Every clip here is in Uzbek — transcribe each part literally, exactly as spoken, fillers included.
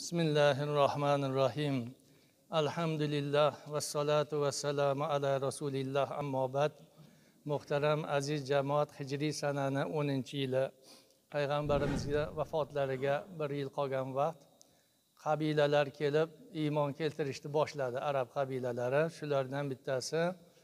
Bismillahirrahmanirrahim. Elhamdülillah ve salatu ve selamu ala Resulillah amma ba'd. Muhtaram aziz cemaat Hicri sanani o'ninchi yili Payg'ambarimizga vafotlariga bir yil qolgan vaqt qabilalar kelib iymon keltirishni boshladi, arab qabilalari. Shulardan bittasi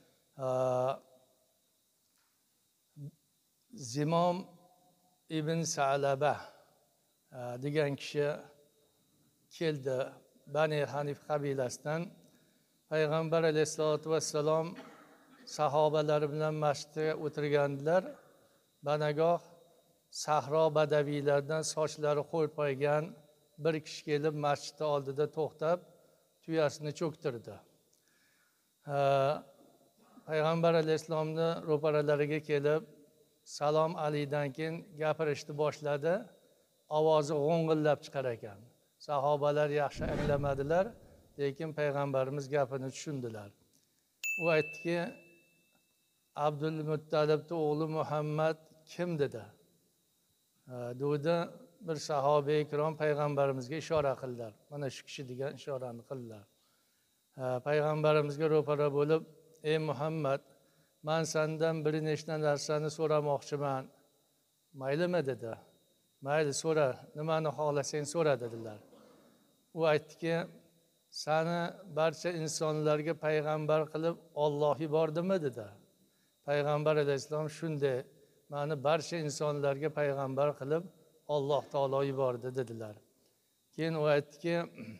Zimom ibn Sa'laba degan kishi keldi Bani Hanif qabilasidan. Payg'ambar alayhisolatu vassalom sahobalari bilan masjidda o'tirgandilar. Banagoh sahro badaviylardan sochlari qo'ygan bir kishi kelib masjidni oldida to'xtab tuyasini cho'ktirdi. Payg'ambar alayhissalomni ro'paralariga kelib salom alaydan keyin gapirishni boshladi. Ovozi g'o'ng'illab chiqar ekan. Sahobalar yaxshi anglamadilar, lekin payg'ambarimiz gapini tushundilar. U aytdiki, Abdul Muttalibning o'g'li Muhammad kim dedi. Dedi bir sahoba-i ikrom payg'ambarimizga ishora qildilar. Mana shu kishi degan ishorani qildilar. Payg'ambarimizga ro'para bo'lib, ey Muhammad, men sendan bir nechta narsani so'ramoqchiman. Maylimi dedi. Mayli, so'ra, nimani xohlasang so'ra dedilar. U aytdiki, seni barcha insonlarga payg'ambar qilib Alloh yubordimi dedi. Payg'ambar alayhissalom shunday, meni barcha insonlarga payg'ambar qilib Alloh taolo yubordi dedilar. Keyin u aytdiki,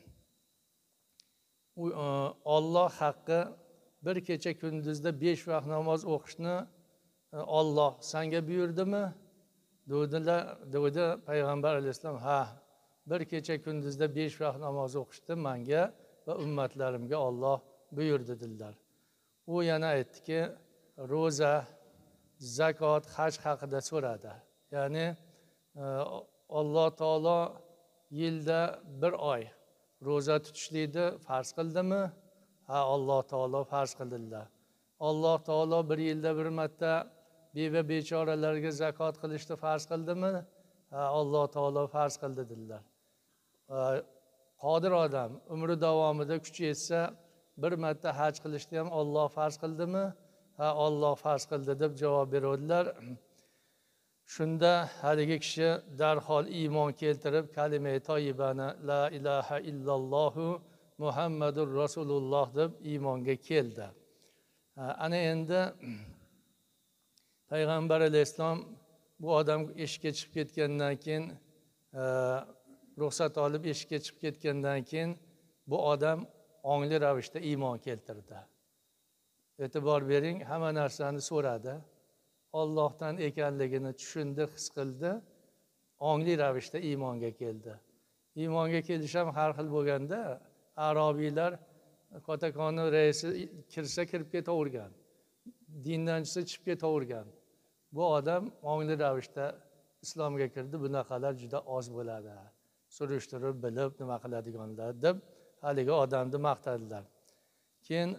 Alloh haqqi bir kecha kunduzda besh vaqt namoz o'qishni Alloh senga buyurdimi? Dedilar, dedi payg'ambar alayhissalom, ha, bir kecha kunduzda besh vaqt namoz o'qishni menga va ummatlarimga Alloh buyurdi dedilar. U yana aytdiki, ro'za, zakot, haj haqida so'radi. Ya'ni Alloh taolo yilda bir oy ro'za tutishlikni farz qildimi? Ha, Alloh taolo farz qildilar. Alloh taolo bir yilda bir marta beva bechoralarga zakot qilishni farz qildimi? Ha, Alloh taolo farz qildi dedilar. Qodir odam umri davomida kuchi yetsa bir marta haj qilishni ham Alloh farz qildimi? Ha, Alloh farz qildi deb javob beradilar. Shunda haligi kishi darhol iymon keltirib kalima-i toyibani la ilaha illallohu Muhammadur Rasululloh deb iymonga keldi. Ana endi Payg'ambar alayhissalom bu odam eshikka chiqib ketgandan keyin, ruxsat olib eshikka chiqib ketgandan keyin bu odam ongli ravishda iymon keltirdi. E'tibor bering, hamma narsani so'radi. Allohdan ekanligini tushundi, his qildi. Ongli ravishda iymonga keldi. Iymonga kelish ham har xil bo'lganda, arabiylar katakonni raisi kirsa kirib ketavergan, dindan chiqsa chiqib ketavergan. Bu odam ongli ravishda islomga kirdi. Bunaqalar juda oz bo'ladi. Surishtirib bilib nima qiladiganlar deb haligi odamni maqtadilar. Keyin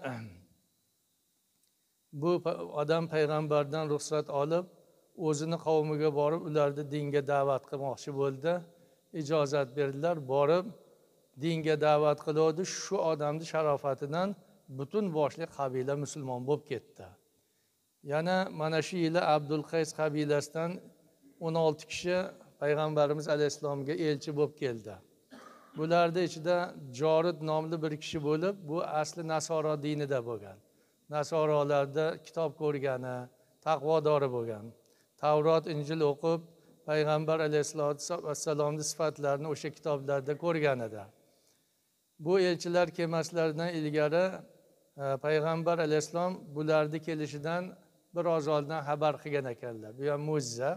bu odam payg'ambardan ruxsat olib o'zini qavmiga borib ularni dinga da'vat qilmoqchi bo'ldi. Ijozat berdilar, borib dinga da'vat qildi. Shu odamning sharofatidan butun boshli qabila musulmon bo'lib ketdi. Yana mana shu yili Abdul Qays qabilasidan o'n olti kishi payg'ambarimiz alayhissalomga elchi bo'lib keldi. Bularning ichida Jorid nomli bir kishi bo'lib, bu asli Nasoro dinida bo'lgan. Nasorolarda kitob ko'rgani, taqvodori bo'lgan. Tavrot, Injil o'qib, payg'ambar alayhissalomning sifatlarini o'sha kitoblarda ko'rgan edi. Bu elchilar kelmaslaridan ilgari payg'ambar alayhissalom bularning kelishidan biroz oldin xabar qilgan ekanlar. Bu ham mo'jiza.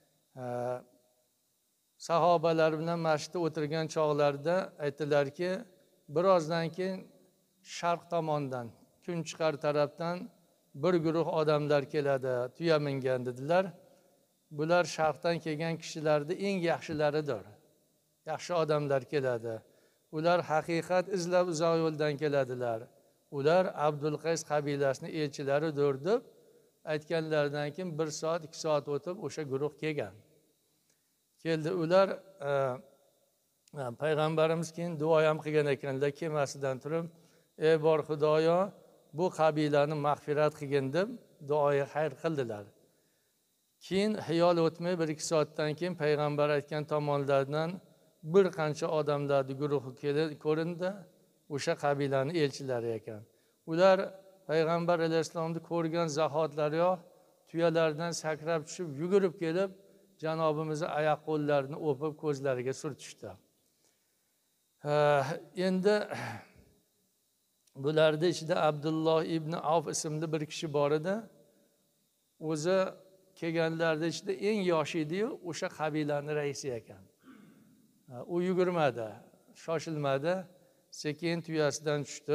Sahobalar bilan masjidda o'tirgan chog'larida aytdilarki, birozdan keyin sharq tomondan, kun chiqar tarafdan bir guruh odamlar keladi, tuya mingan dedilar. Bular sharqdan kelgan kishilarning eng yaxshilaridir. Yaxshi odamlar keladi. Ular haqiqat izlab uzoq yo'ldan keladilar. Ular Abdul Qays qabilasining elchilaridir deb aytganlaridan keyin bir soat, ikki soat o'tib o'sha guruh kelgan. Keldi ular payg'ambarimiz keyin duo ham qilgan ekanlar, kemasidan turib, ey bor Xudoyo, bu qabilani mag'firat qilgin deb duoga xayr qildilar. Keyin xiyol o'tmay bir ikki soatdan keyin payg'ambar aytgan tomonlardan bir qancha odamlarning guruhi kelib ko'rindi. O'sha qabilani elchilari ekan. Ular payg'ambar alayhissalomni ko'rgan zahotlariyoq tuyalardan sakrab tushib, yugurib kelib, janobimizni oyoq qo'llarini o'pib ko'zlariga surtishdi. Endi bularning ichida Abdulloh ibn Avf ismli bir kishi bor edi. O'zi kelganlarning ichida eng yosh edi-yu, o'sha qabilaning raisi ekan. U yugurmadi, shoshilmadi, sekin tuyasidan tushdi.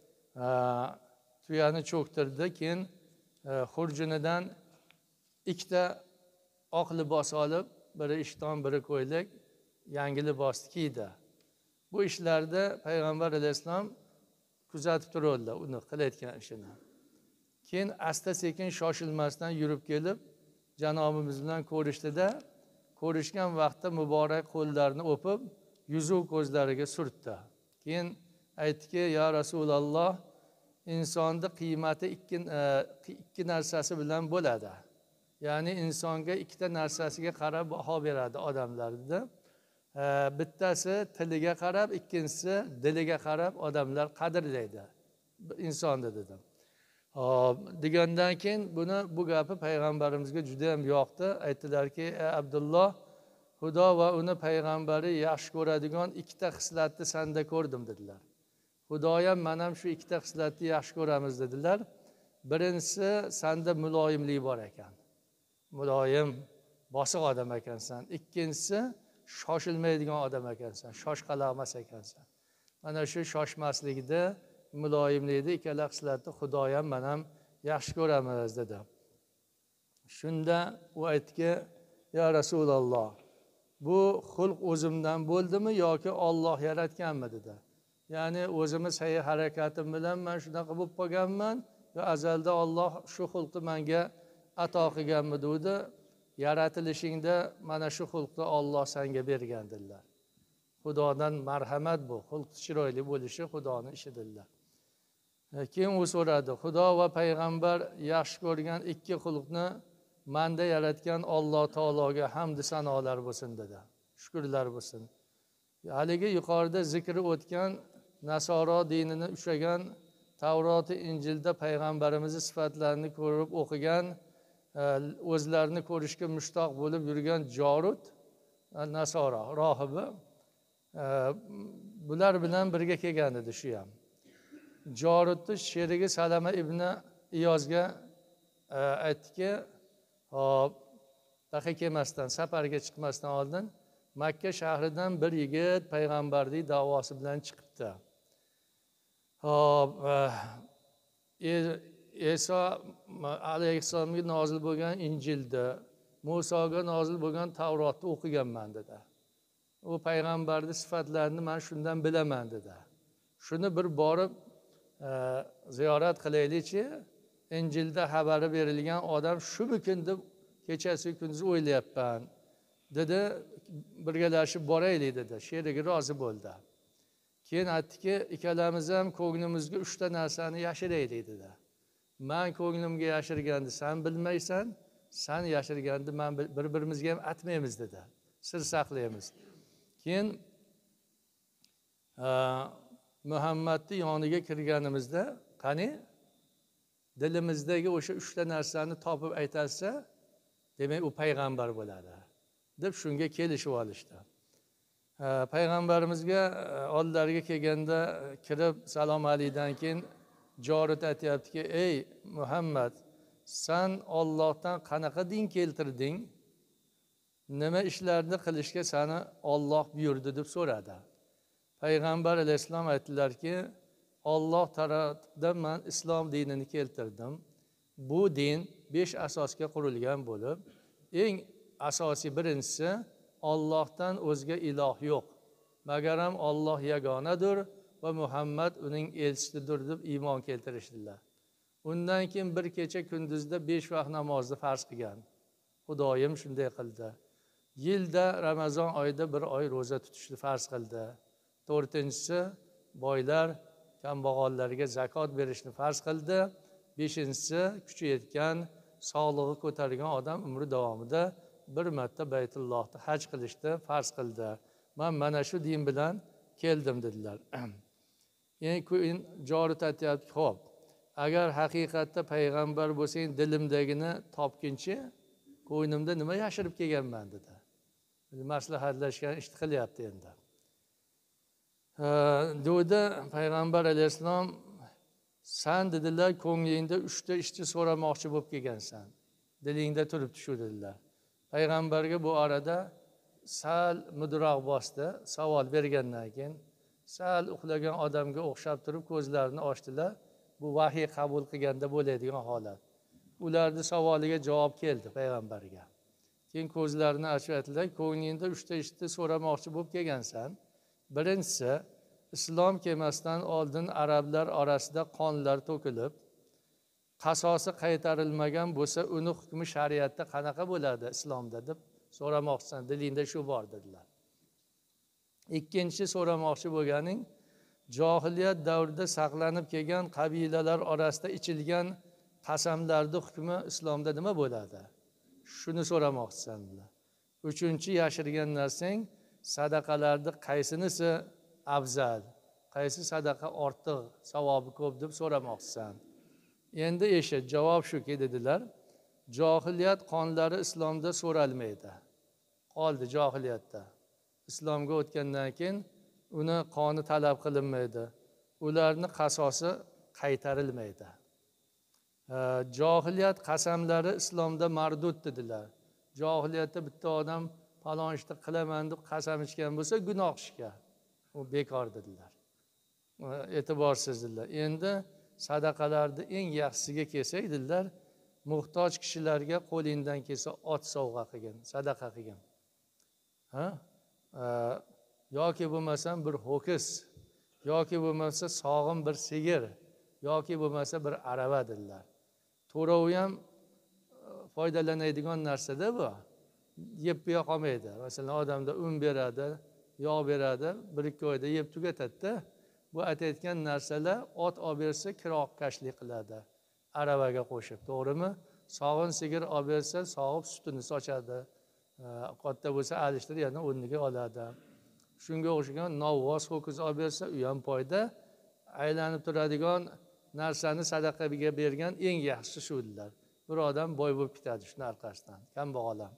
Tuyani cho'ktirdi, keyin xurjunidan ikkita oq libos olib, biri ishton, biri ko'ylak, yangi libosni kiydi. Bu ishlarda payg'ambar alayhissalom kuzatib turdilar uni qilayotgan ishini. Keyin asta sekin shoshilmasdan yurib kelib, janobimiz bilan ko'rishdida, ko'rishgan vaqtda muborak qo'llarini o'pib, yuzu ko'zlariga surtdi. Keyin aytdiki, ya Rasululloh, insonni qiymati ikki, ikki narsasi bilan bo'ladi. Ya'ni insonga ikkita narsasiga qarab baho beradi odamlar dedi. Bittasi tiliga qarab, ikkinchisi diliga qarab odamlar qadrlaydi insonni dedi. Hop, degandan keyin buni bu gapi payg'ambarimizga juda ham yoqdi. Aytdilarki, ey Abdulloh, Xudo va uni payg'ambari yaxshi ko'radigan ikkita xislatni senda ko'rdim dedilar. Xudoyam men ham shu ikkita xislatni yaxshi ko'ramiz dedilar. Birinchisi, senda muloyimlik bor ekan. Muloyim, bosiq odam ekansan. Ikkinchisi, shoshilmaydigan odam ekansan, shoshqaloqmas ekansan. Mana shu shoshmaslikda, muloyimlikda ikkala xislatni Xudoyam men ham yaxshi ko'ramiz dedi. Shunda u aytdiki, ya Rasululloh, bu xulq o'zimdan bo'ldimi yoki Alloh yaratganmi dedi. Ya'ni o'zimiz sa'y harakatim bilan men shunaqa bo'lib qolganman, yo azalda Alloh shu xulqni menga ato qilganmi dedi. Yaratilishingda mana shu xulqni Alloh senga bergan dedilar. Xudodan marhamat bu, xulq chiroyli bo'lishi Xudoning ishi dedilar. Keyin u so'radi, Xudo va payg'ambar yaxshi ko'rgan ikki xulqni menda yaratgan Alloh taologa hamd sanolar bo'lsin dedi. Shukrlar bo'lsin. Haligi yuqorida zikri o'tgan Nasoro dinini ushlagan, Tavroti, Injilda payg'ambarimizni sifatlarini ko'rib o'qigan, o'zlarini ko'rishga mushtoq bo'lib yurgan Jorut, Nasoro rohibi, bular bilan birga kelgan edi shu ham. Jorutni sherigi Salama ibn Iyozga aytdiki, hop, daqiq kelmasdan, safarga chiqmasdan oldin Makka shahridan bir yigit payg'ambarlik da'vosi bilan chiqibdi. Hop, Iso alayhissalomga nozil bo'lgan Injilda, Musoga nozil bo'lgan Tavrotni o'qiganman dedi. U payg'ambarning sifatlarini men shundan bilaman dedi. Shuni bir borib ziyorat qilaylikchi, Injilda xabari berilgan odam shumikin deb kechasi kunduz o'ylayapman dedi. Birgalashib boraylik dedi. Sherigi rozi bo'ldi. Keyin aytdiki, ikkalamiz ham ko'nglimizga uchta narsani yashiraylik dedi. Men ko'nglimga yashirganni sen bilmaysan, sen yashirganni men bir-birimizga ham aytmaymiz dedi. Sir saqlaymiz. Keyin Muhammadning yoniga kirganimizda, qani dilimizdagi o'sha uchta narsani topib aytsa, demak u payg'ambar bo'ladi deb shunga kelishib olishdi. Payg'ambarimizga oldilariga kelganda kirib salom alaydan keyin Jorut aytayaptiki, ey Muhammad, sen Allohdan qanaqa din keltirding? Nima ishlarni qilishga seni Alloh buyurdi deb so'radi. Payg'ambar alayhissalom aytdilarki, Alloh tarafidan men islom dinini keltirdim. Bu din besh asosga qurilgan bo'lib, eng asosiy birinchisi Allohdan o'zga iloh yo'q. Magaram Alloh yagonadir va Muhammad uning elchisidir deb iymon keltirishdilar. Undan keyin bir kecha kunduzda besh vaqt namozni farz qilgan. Xudoyim shunday qildi. yilda Ramazon oyida bir oy ro'za tutishni farz qildi. To'rtinchisi, boylar kambag'allarga zakot berishni farz qildi. Beshinchisi, kuchi yetgan, sog'lig'i ko'targan odam umri davomida bir marta Baytullohda haj qilishni farz qildi. Men mana shu din bilan keldim dedilar. Keyin jori aytyapti, xo'p, agar haqiqatda payg'ambar bo'lsang, dilimdagini topguncha ko'nglimda nima yashirib kelganman dedi. Maslahatlashgan ishni qilyapti endi. Deydi payg'ambar alayhissalom, sen dedilar ko'nglingda uchta ishni so'ramoqchi bo'lib kelgansan. Dilingda turibdi shu dedilar. Payg'ambarga bu arada sal mudroq bosdi, savol bergandan keyin sal uxlagan odamga o'xshab turib ko'zlarini ochdilar. Bu vahiy qabul qilganda bo'ladigan holat. Ularning savoliga javob keldi payg'ambarga. Keyin ko'zlarini ochib aytdilar, ko'nglingda uchta ishni so'ramoqchi bo'lib kelgansan. Birinchisi, islom kelmasidan oldin arablar orasida qonlar to'kilib, qasosi qaytarilmagan bo'lsa, uni hukmi shariatda qanaqa bo'ladi islomda deb so'ramoqchisan, dilingda shu bor dedilar. Ikkinchi so'ramoqchi bo'lganing, johiliyat davrida saqlanib kelgan qabilalar orasida ichilgan qasamlarning hukmi islomda nima bo'ladi? Shuni so'ramoqchisan dedilar. Uchinchi yashirgan narsang, sadaqalarning qaysinisi afzal, qaysi sadaqa ortiq, savobi ko'p deb so'ramoqchisan. Endi eshit, javob shuki dedilar. Johiliyat qonlari islomda so'ralmaydi. Qoldi johiliyatda. Islomga o'tgandan keyin uni qoni talab qilinmaydi. Ularni qasosi qaytarilmaydi. Johiliyat qasamlari islomda mardud dedilar. Johiliyatda bitta odam falon ishni qilaman deb qasam ichgan bo'lsa, gunoh ishga. U bekor dedilar. E'tiborsiz dedilar. Endi sadaqalarning eng yaxshisiga kelsak dedilar, muhtoj kishilarga qo'lingdan kelsa ot sovg'a qilgin, sadaqa qilgin. Ha? Yoki bo'lmasa bir ho'kiz, yoki bo'lmasa sog'in bir sigir, yoki bo'lmasa bir arava dedilar. To'rovi ham foydalanadigan narsada bu. Yeb buya qolmaydi. Masalan, odamda un beradi, yog' beradi, bir ikki oyda yeb tugatadi-da. Bu aytayotgan narsalar ot olib bersa kiroqkashlik qiladi. Aravaga qo'shib, to'g'rimi? Sog'in sigir olib bersa, sog'ib sutini sochadi. Katta bo'lsa alishtirib yana o'rniga oladi. Shunga o'xshagan novvos ho'kiz olib bersa, u ham foyda. Aylanib turadigan narsani sadaqaga bergan eng yaxshisi shu dedilar. Bir odam boy bo'lib ketadi shuni orqasidan, kambag'al ham.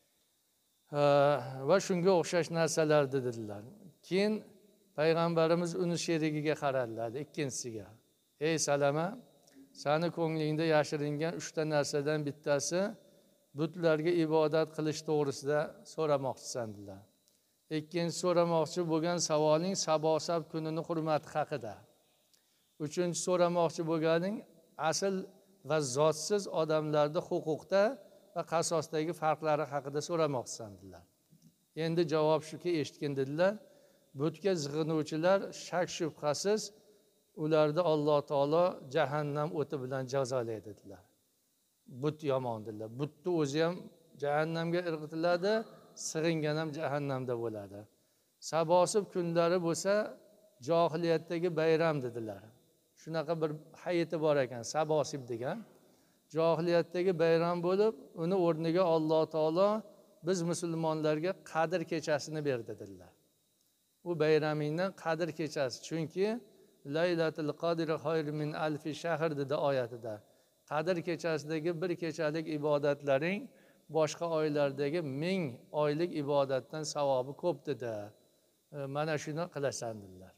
Va shunga o'xshash narsalar dedilar. Keyin payg'ambarimiz uni sherigiga qaradilar, ikkinchisiga. Ey Salama, seni ko'nglingda yashiringan uchta narsadan bittasi butlarga ibodat qilish to'g'risida so'ramoqchisan dedilar. Ikkinchi so'ramoqchi bo'lgan savoling Sabosab kunini hurmati haqida. Uchinchi so'ramoqchi bo'lganing asl va zotsiz odamlarning huquqda va qasosdagi farqlari haqida so'ramoqchisan dedilar. Endi javob shuki, eshitgan dedilar. Butga zig'inuvchilar shak shubhasiz ularni Alloh taolo jahannam o'ti bilan jazolaydi dedilar. But yomon dedilar. Butni o'zi ham jahannamga irg'itiladi, sig'ingan ham jahannamda bo'ladi. Sabosib kunlari bo'lsa johiliyatdagi bayram dedilar. Shunaqa bir hayiti bor ekan, sabosib degan. Johiliyatdagi bayram bo'lib, uni o'rniga Alloh taolo biz musulmonlarga Qadr kechasini berdi dedilar. Bu bayramingdan Qadr kechasi, chunki Laylatul Qadr xayrun min alfi shahr dedi oyatida. Qadr kechasidagi bir kechalik ibodatlaring boshqa oylardagi ming oylik ibodatdan savobi ko'p dedi. Mana shuni qilasan dedilar.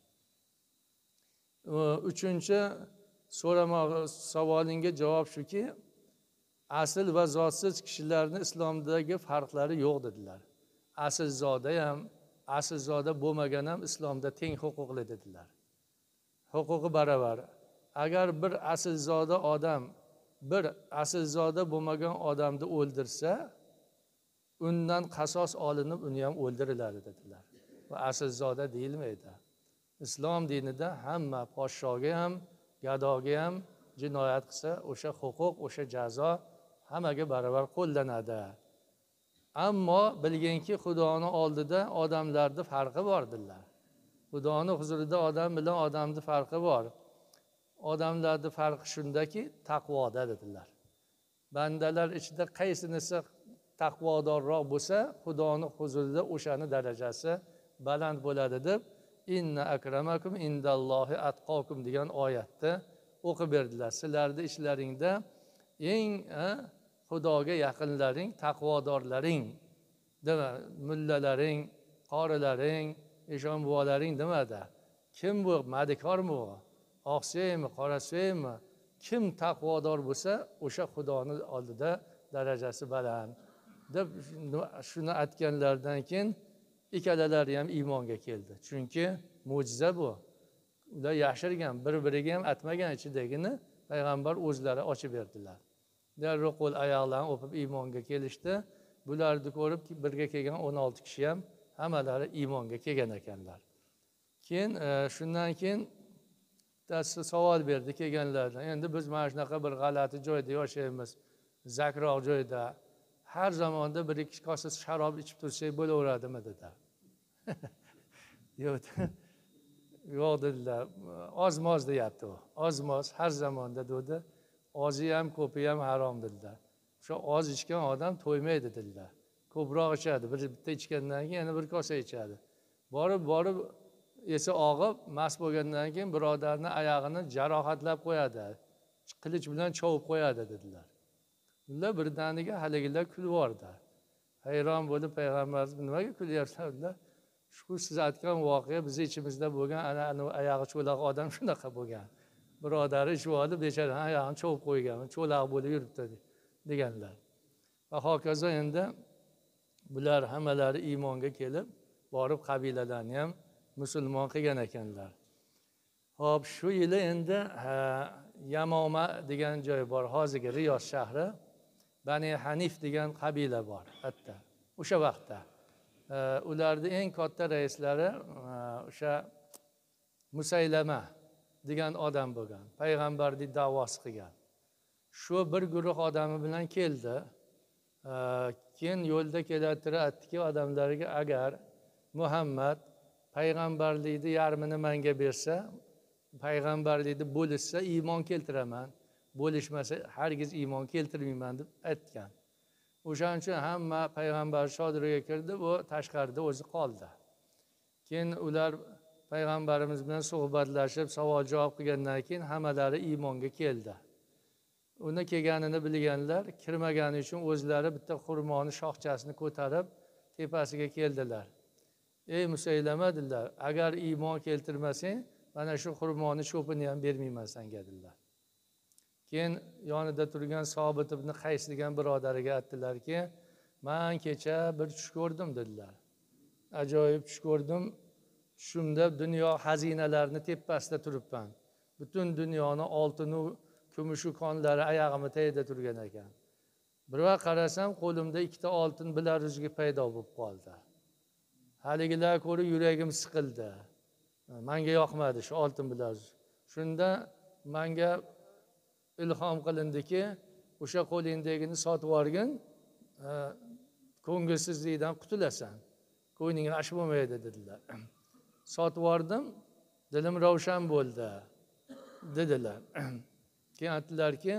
Uchinchi so'ramoq savolingga javob shuki, asl va zotsiz kishilarning islomdagi farqlari yo'q dedilar. Aslzoda ham, aslzoda bo'lmagan ham islomda teng huquqli dedilar. Huquqi baravar. Agar bir aslzoda odam bir aslzoda bo'lmagan odamni o'ldirsa, undan qasos olinib uni ham o'ldiriladi dedilar. Va aslzoda deyilmaydi. Islom dinida hamma podshoga ham, gadoga ham jinoyat qilsa, o'sha huquq, o'sha jazo hammaga baravar qo'llanadi. ammo bilginki xudoni oldida odamlarni farqi bor dedilar. Xudoni huzurida odam bilan odamni farqi bor. Odamlarni farqi shundaki taqvoda dedilar. Bandalar ichida qaysinisi taqvodorroq bo'lsa, Xudoni huzurida o'shani darajasi baland bo'ladi deb inna akramakum indallohi atqokum degan oyatni o'qib berdilar. Sizlarning ishlaringda eng Xudoga yaqinlaring, taqvodorlaring, dema, mullalaring, qorilaring, eshon buvalaring demadi. Kim bu? Madikormi bu? Oqsuymi, qorasuymi? Kim taqvodor bo'lsa, o'sha Xudoni oldida darajasi baland deb shuni aytganlardan keyin ikkalalari ham iymonga keldi. Chunki mo'jiza bu. Ular yashirgan, bir-biriga ham aytmagan ichidagini payg'ambar o'zlari ochib berdilar. Darrov qo'l oyoqlarni o'pib iymonga kelishdi. Bularni ko'rib birga kelgan o'n olti kishi ham hammalari iymonga kelgan ekanlar. Keyin shundan keyin bittasi savol berdi kelganlardan. Endi biz mana shunaqa bir g'alati joyda yashaymiz, zakroq joyda. Har zamonda bir ikki kosa sharob ichib tursak bo'laveradimi dedi. Yo'q. Yo'q dedilar. Oz-moz deyapti u. Oz-moz har zamonda dedi. Ozi ham ko'pi ham harom dedilar. O'sha oz ichgan odam to'ymaydi dedilar. Ko'proq ichadi. Bir bitta ichgandan keyin yana bir kosa ichadi. Borib borib esi og'ib, mast bo'lgandan keyin birodarni oyog'ini jarohatlab qo'yadi. Qilich bilan chovib qo'yadi dedilar. Ular birdaniga haligilar kulib yordi. Hayron bo'lib payg'ambarimiz nimaga kulyapsizlar dedilar. Shu siz aytgan voqea bizni ichimizda bo'lgan ana oyog'i cho'loq odam shunaqa bo'lgan. Birodari ichib olib, bechora oyog'ini chovib qo'ygan, cho'loq bo'lib yuribdi deganlar. Va hokazo endi bular hammalari iymonga kelib, borib qabilalarni ham musulmon qilgan ekanlar. Xo'p, shu yili endi Yamoma degan joy bor, hozirgi Riyod shahri. Bani Hanif degan qabila bor hatto. O'sha vaqtda ularning eng katta raislari o'sha Musaylama degan odam bo'lgan, payg'ambarlik da'vosi qilgan. Shu bir guruh odami bilan keldi. Keyin yo'lda kelayotib aytdiki odamlarga, agar Muhammad payg'ambarlikni yarmini menga bersa, payg'ambarlikni bo'lishsa iymon keltiraman, bo'lishmasa hargiz iymon keltirmayman deb aytgan. O'shaning uchun hamma payg'ambar shodiriga kirdi, u tashqarida o'zi qoldi. Keyin ular payg'ambarimiz bilan suhbatlashib, savol-javob qilgandan keyin hammalari iymonga keldi. Uni kelganini bilganlar, kirmagani uchun o'zlari bitta xurmoni shoxchasini ko'tarib tepasiga keldilar. Ey Musaylama dedilar, agar iymon keltirmasang, mana shu xurmoni cho'pini ham bermayman senga dedilar. Keyin yonida turgan Sobit ibn Qays degan birodariga aytdilarki, men kecha bir tush ko'rdim dedilar. Ajoyib tush ko'rdim. Shunda dunyo xazinalarini tepasida turibman. Butun dunyoni oltin va kumush konlari oyog'im tagida turgan ekan. Bir vaqt qarasam, qo'limda ikkita oltin bilaruzgi paydo bo'lib qoldi. Haligilar ko'rib yuragim siqildi. Menga yoqmadi shu oltin bilaruz. Shunda menga ilhom qilindiki, o'sha qo'lingdagini sotib yuborgin, ko'ngilsizlikdan qutulasan. Ko'ngling g'ash bo'lmaydi dedilar. Sotib yubordim, dilim ravshan bo'ldi dedilar. Keyin aytdilarki,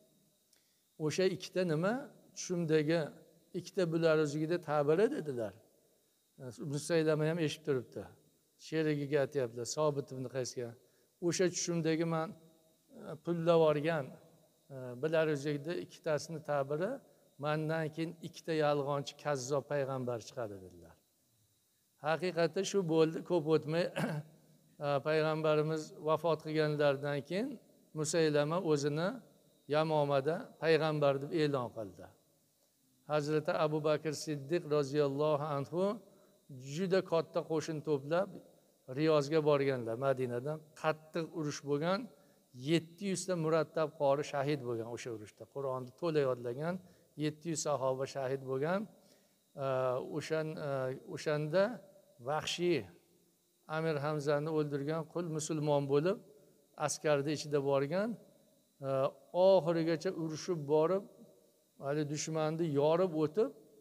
o'sha ikkita nima tushimdagi ikkita bilaruzgida ta'biri dedilar. Musaylama ham eshitib turibdi. Sherigiga aytyaptilar, Sobit ibn Qaysga. O'sha tushimdagi men pullab olgan bilaruzgida ikkitasini ta'biri mendan keyin ikkita yolg'onchi kazzob payg'ambar chiqadi dedilar. Haqiqatda shu bo'ldi. Ko'p o'tmay payg'ambarimiz vafot qilganlaridan keyin Musaylama o'zini Yamomada payg'ambar deb e'lon qildi. Hazrati Abu Bakr Siddiq roziyallohu anhu juda katta qo'shin to'plab Riyozga borganlar. Madinadan qattiq urush bo'lgan, yetti yuz ta murattab qori shahid bo'lgan o'sha urushda. Qur'onni to'la yodlagan yetti yuz sahoba shahid bo'lgan. O'shan o'shanda Vahshiy Amir Hamzani o'ldirgan qul musulmon bo'lib askarning ichida borgan, oxirigacha urushib borib, hali dushmanni yorib o'tib,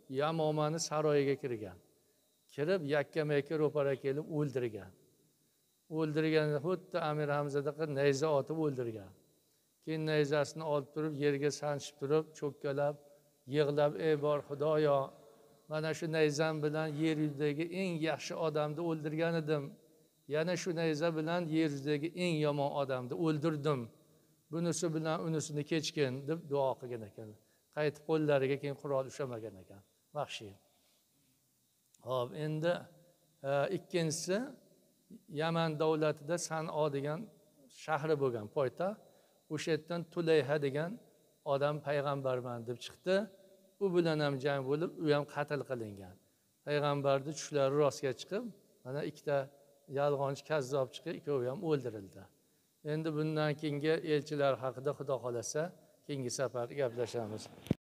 Yamomani saroyiga kirgan. Kirib yakkama-yakka ro'para kelib o'ldirgan. O'ldirganda xuddi Amir Hamzadaqa nayza otib o'ldirgan. Keyin nayzasini olib turib yerga sanchib turib, cho'kkalab, yig'lab, ey bor Xudoyo, mana shu nayzam bilan yer yuzidagi eng yaxshi odamni o'ldirgan edim. Yana shu nayza bilan yer yuzidagi eng yomon odamni o'ldirdim. Bunisi bilan unisini kechgin deb duo qilgan ekan. Qaytib qo'llariga keyin qurol ushlamagan ekan. Vahshiy. Hop, endi ikkinchisi Yaman davlatida San'o degan shahri bo'lgan, poytaxt. O'sha yerdan Tulayha degan odam payg'ambarman deb chiqdi. U bilan ham jang bo'lib, u ham qatl qilingan. Payg'ambarning tushlari rostga chiqib, mana ikkita yolg'onchi kazzab chiqib, ikkovi ham o'ldirildi. Endi bundan keyingi elchilar haqida Xudo xolasa keyingi safar gaplashamiz.